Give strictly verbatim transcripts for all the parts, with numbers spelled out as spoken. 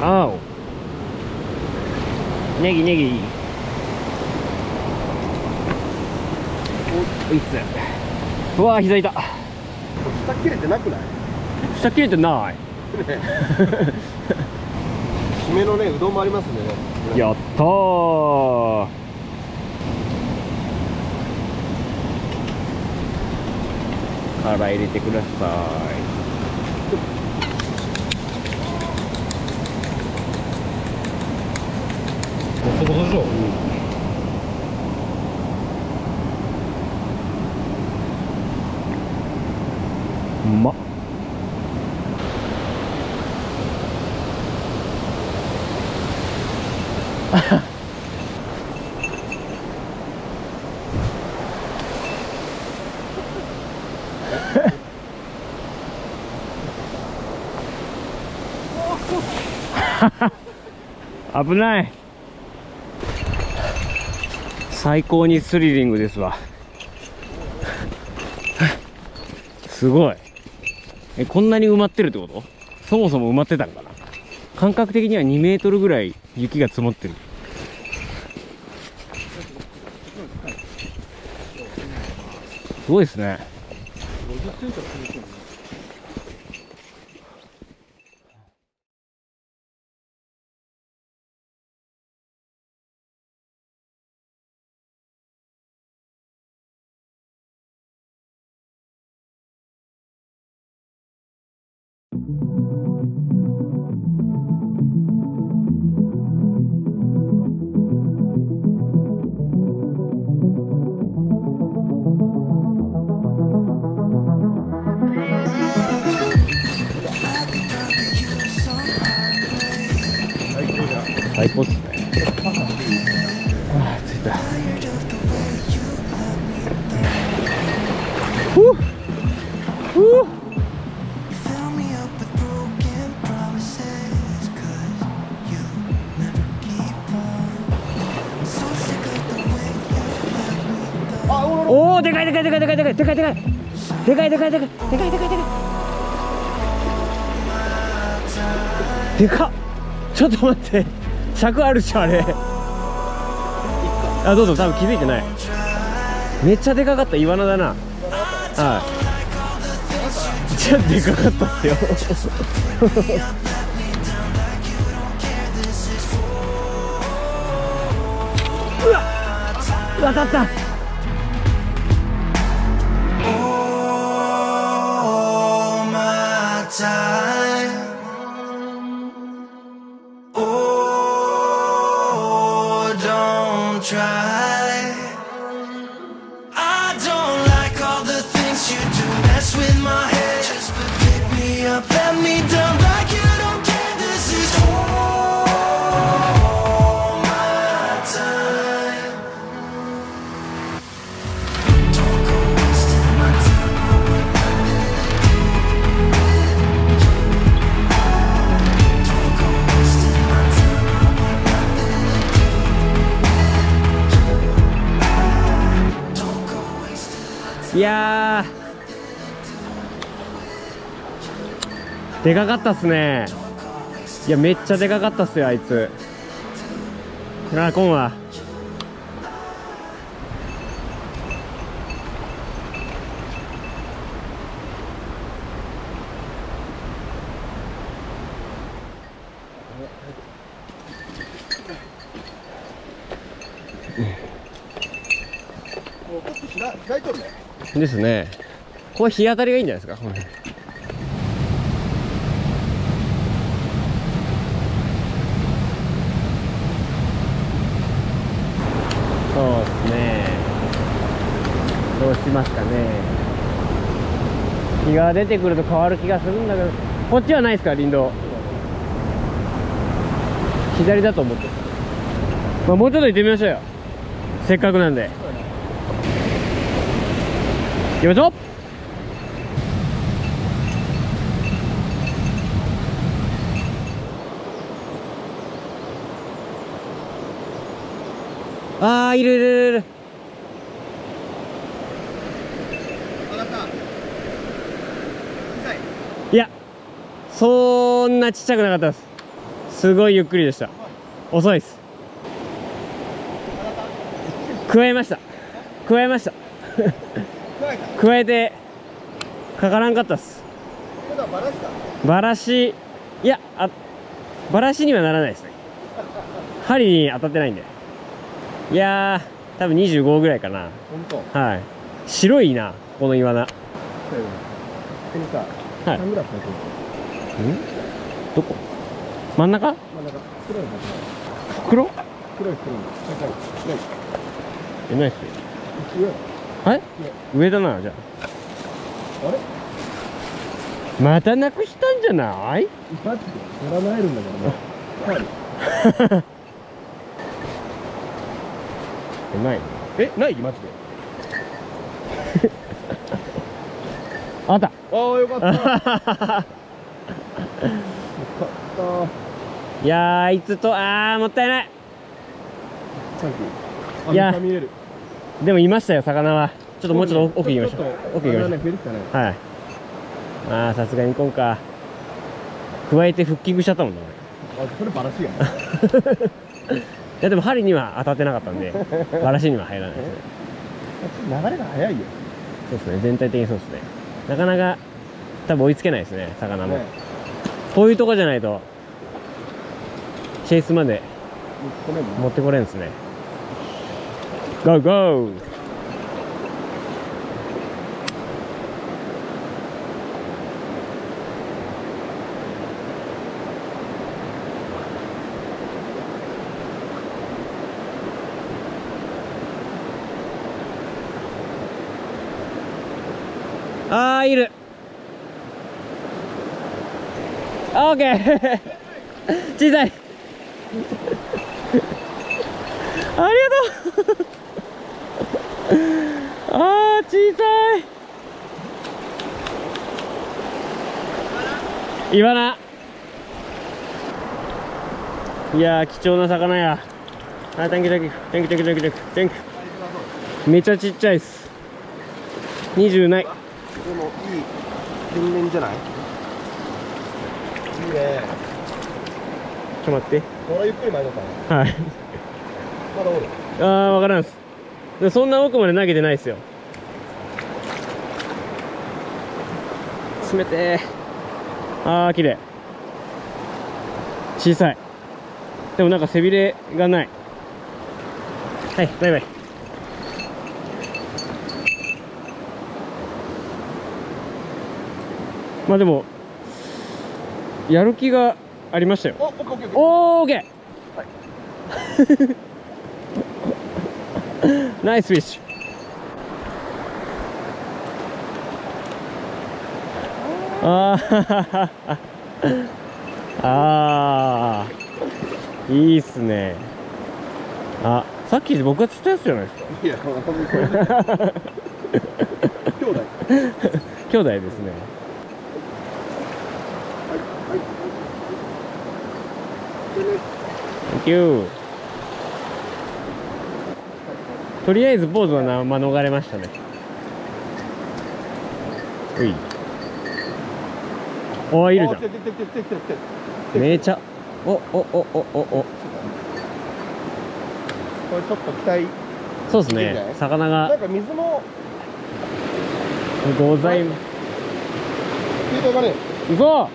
あおネギネギおいっす。うわー膝痛っ。 下切れてなくない？ 下切れてない。 締めのねうどんもありますんでね。 やったー。殻入れてください。ボソボソでしょ。うん、うまっ。危ない。最高にスリリングですわ。すごい。え、こんなに埋まってるってこと？そもそも埋まってたんかな。感覚的にはにメートルぐらい雪が積もってる。すごいですね。最高っすね。ああ、着いた。ふうふう。おお、でかいでかいでかいでかいでかいでかいでかいでかいでかいでかいでかいでかいでかいでかっ。ちょっと待って、尺あるっしょあれ。あ、どうぞ。多分気づいてない。めっちゃでかかった。イワナだな。はい。めっちゃでかかったっすよ。うわっ、当たった。いやー、でかかったっすね。いや、めっちゃでかかったっすよ、あいつ。あー、コンは。 開いとるね。 ですね。これ日当たりがいいんじゃないですか。これそうですね。どうしますかね。日が出てくると変わる気がするんだけど、こっちはないですか、林道。左だと思って。まあ、もうちょっと行ってみましょうよ。せっかくなんで。行きましょう。ああ、いるいるいるいる。いや、そんなちっちゃくなかったです。 すごいゆっくりでした。遅いです。加えました加えました加えてかからんかったっす。バラシ、いや、あ、バラシにはならないですね。針に当たってないんで。いやー、多分にじゅうごぐらいかな。 本当。 はい。白いな、このイワナ。 ここにさ、 はい。 サングラスの人。 んどこ？真ん中？ 真ん中、黒いの。 袋？ 黒い袋に。ない。 え、ないっすよ。 上。 はい？上だな、じゃあ。 あれ？ またなくしたんじゃない？ マジで乗らないるんだけどね。はい。 え、ない。 え、ないマジで。 あった。 ああ、よかった。よかった。 いやー、あいつと、あー、もったいない。 サンキュー。あ、 いやめっちゃ見える。 でもいましたよ、魚は。ちょっともうちょっと奥行きましょう。奥行きましょう。 ね、増えてきたね。 はい。まあ、さすがに今か。加えてフッキングしちゃったもんね。 あ、それバラシやん。 いや、でも針には当たってなかったんで、バラシには入らないですね。 流れが早いよ。 そうですね、全体的にそうですね。なかなか、多分追いつけないですね、魚も。 ね、 こういうとこじゃないと、チェイスまでごめんね。 持ってこれんですね。ゴーゴー。あー、いる。オーケー。小さい。ありがとう。あー、小さい。イワナ。いやー、貴重な魚や。あー、Thank you, thank you, thank you, thank you, thank you, thank you. めちゃちっちゃいっす。にじゅうない。 でもいい天然じゃない？いいね。 ちょっと待って。 ほらゆっくり前のか。 はい。 まだおる。 あー、わからんっす。でそんな奥まで投げてないっすよ。冷てー。あー、綺麗。小さい。でもなんか背びれがない。はい、バイバイ。まあでもやる気がありましたよ。 お、オッケーオッケーおー、オッケー。 はい、 ナイスフィッシュ。あーあー、いいっすね。あ、さっき僕が釣ったやつじゃないですか。 いや、これ兄弟。 兄弟ですね。Thank you。とりあえず坊主はな、まあ、逃れましたね。うい。おー、いるじゃん。めちゃ。おおおおおお。 これちょっと期待。 そうですね。魚がなんか水もございます。 スピードがね。 うそ。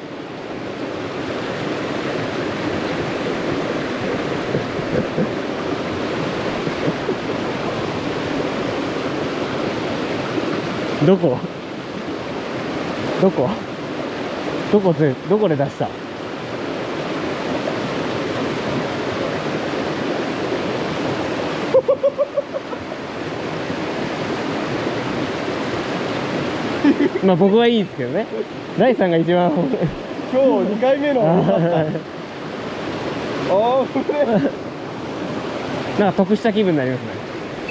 どこどこどこでどこで出したまあ僕はいいですけどね。大さんが一番今日にかいめの良かった。あー、 なんか得した気分になりますね。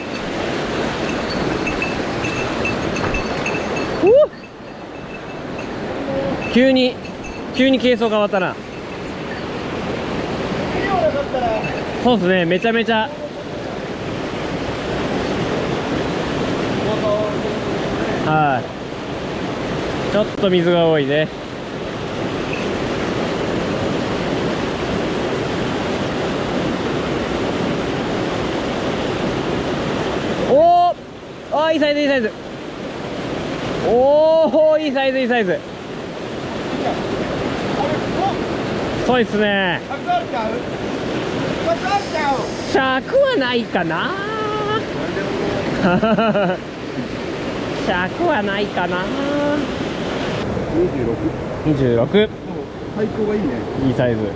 急に急に軽装変わったな。そうですね、めちゃめちゃはい、ちょっと水が多いね。 ー、いいサイズいいサイズ。おお、いいサイズいいサイズ。そうですね。尺はないかな。尺はないかな。 にじゅうろく。 にじゅうろく。 最高がいいね。 いいサイズ。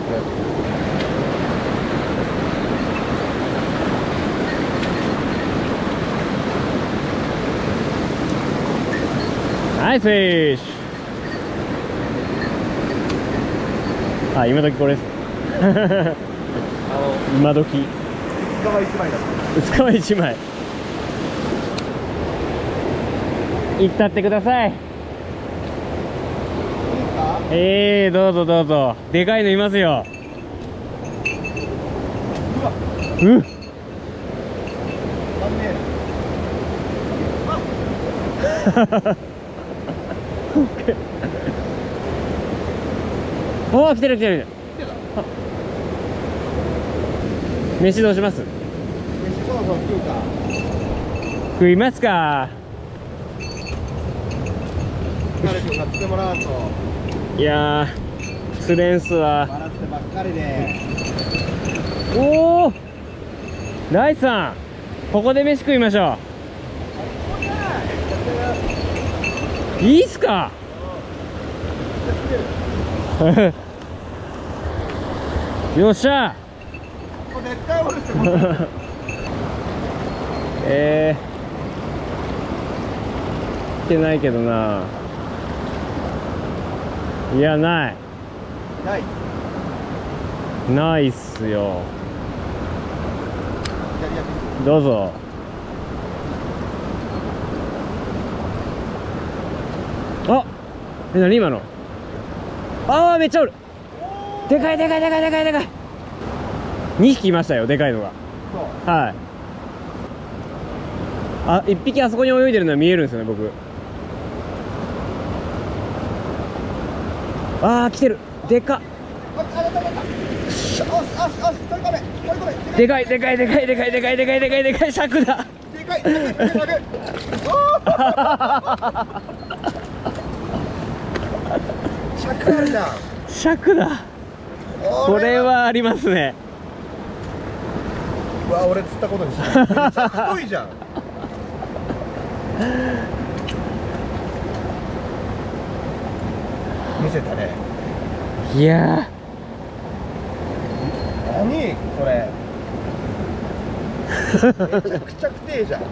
ナイスフィッシュ。あ、今時これです。今時。 薄皮一枚だった。 薄皮一枚。いったってください。ええー、どうぞどうぞ。でかいのいますよ。うっ。おお、来てる来てる。飯どうします？ 飯そろそろ食うか。 食いますか。 彼氏を買ってもらわんと。 いやー、釣れんすわ。 笑ってばっかりで。 おお、ライさん、ここで飯食いましょう。いいっすか。よっしゃ。 絶対おるってこと。 えー、来てないけどな。いや、ないないないっすよ。 左役。 どうぞ。あ、え、何今の。ああ、めっちゃおる。でかいでかいでかいでかいでかい。にひきいましたよ、でかいのが。 そう。 はい。あ、いっぴきあそこに泳いでるのは見えるんですよね、僕。ああ、来てる。でかっ。でかいでかいでかいでかいでかいでかいでかいでかい。尺だ。 でかいでかいでかいでかい。尺あるじゃん。 尺だ。これはありますね。 うわ、俺釣ったことにしない。めっちゃ太いじゃん。見せたね。 いやー、何これ。めちゃくちゃくてえじゃん。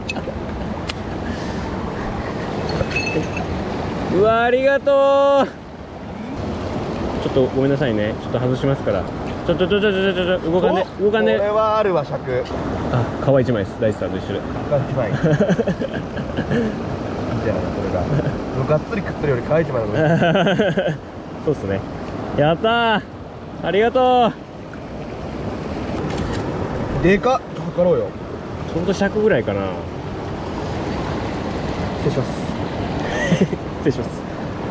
うわ、ありがとう。ちょっとごめんなさいね。ちょっと外しますから。ちょちょちょちょちょちょ動かんで動かんで。 これはあるわ、尺。 あ、皮一枚です。大地さんと一緒で。 皮一枚。みたいな、これが。がっつり食ってるより皮一枚なの。 そうっすね。やったー。ありがとう。でかっ。測ろうよ。 ちょうど尺ぐらいかな。 失礼します。 失礼します。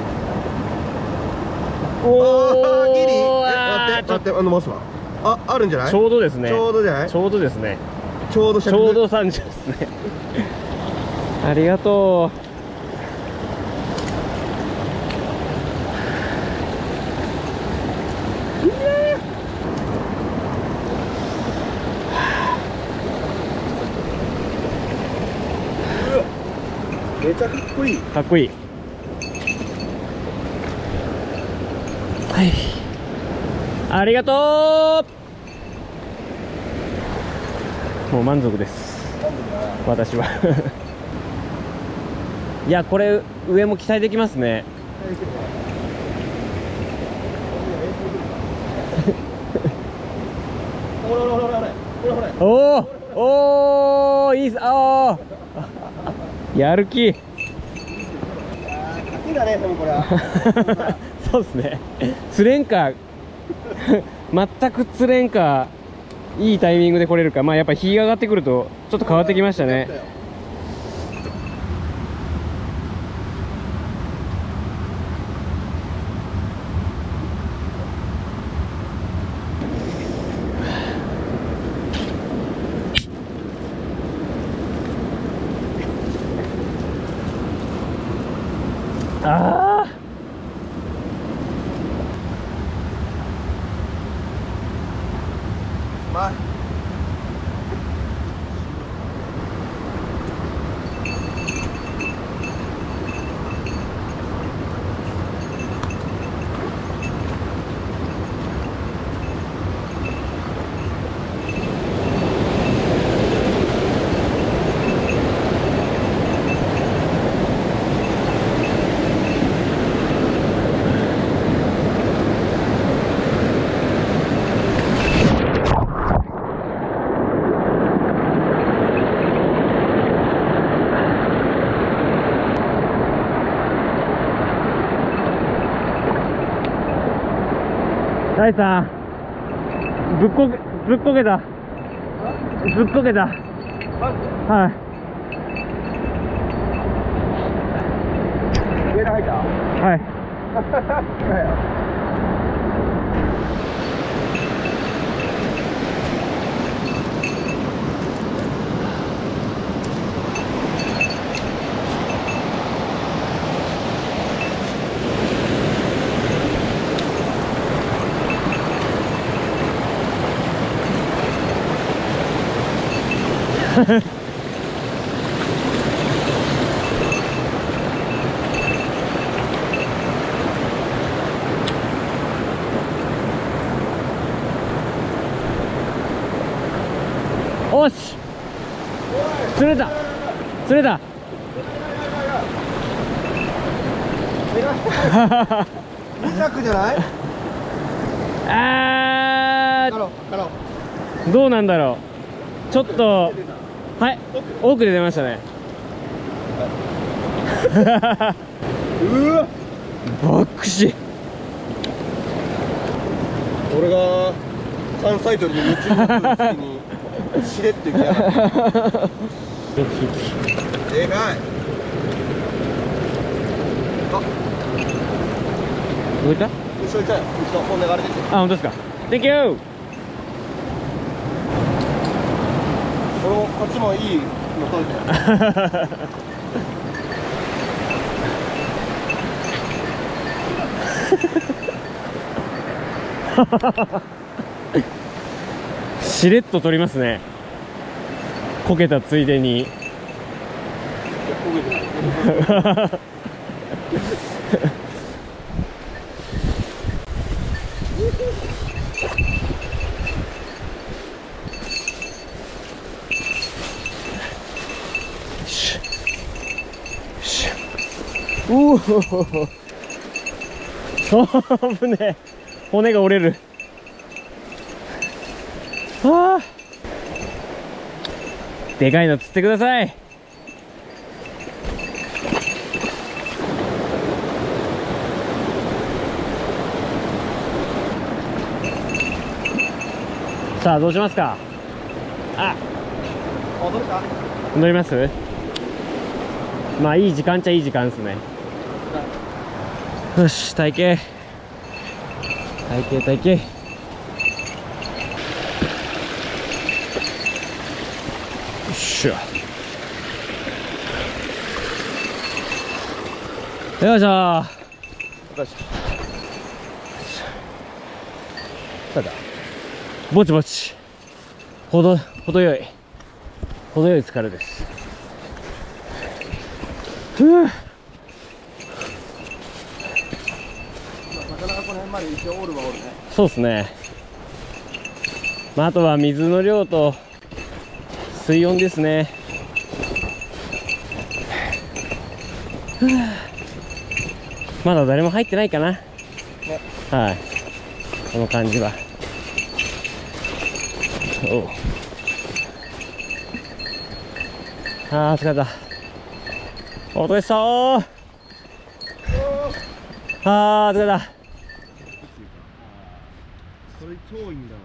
おお、ギリ。え、 あ待って待って、あのモスは。あ、あるんじゃない。 ちょうどですね。 ちょうどじゃない。 ちょうどですね。 ちょうどちょうど三十ですね。ありがとう。 めちゃかっこいい。 かっこいい。はい。ありがとう。もう満足です。私は。いや、これ上も期待できますね。おおおお、いいっす。ああ。やる気。 勝ちだね、でもこれは。 そうですね。釣れんか。全く釣れんか。いいタイミングで来れるか。まあやっぱ日が上がってくるとちょっと変わってきましたね。 大地さん、ぶっこけ、ぶっこけた。ぶっこけた。はい。 上に入った。 はい。おし、釣れた釣れた。 にひゃくじゃない？ あカロカロー、どうなんだろう。ちょっと、はい、奥で出ましたね。 うわ、 バックシ。 俺が関西鳥に夢中になった時にしれっと行きやがった。でかい。あ、 どういった？ 後ろいたよ。後ろ本流れてて。 あ、本当ですか。Thank you。 このこっちもいいの取れたよ。 しれっと取りますね。こけたついでに。うお、危ねえ、骨が折れる。ああ、でかいの釣ってください。さあ、どうしますか。あ、 戻るか。 乗ります。まあいい時間っちゃいい時間ですね。よし、体型体型体型。よっしゃ、よいしょ。 よし。 ただぼちぼち、ほど程よい程よい疲れです。ふう、 なかなかこの辺まで一応おるはおるね。 そうですね。まあ、あとは水の量と水温ですね。ふう、まだ誰も入ってないかな、ね、はい、この感じは。おう、あー疲れた。お疲れっしたー。あー疲れた。 それ超いいんだわ。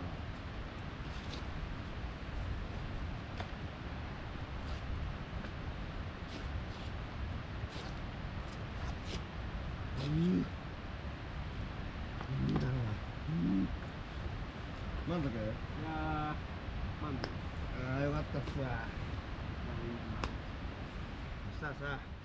うん、いいんだわ。うん、満足？いやー、満足。ああ、よかったっすわ。そしたらさ。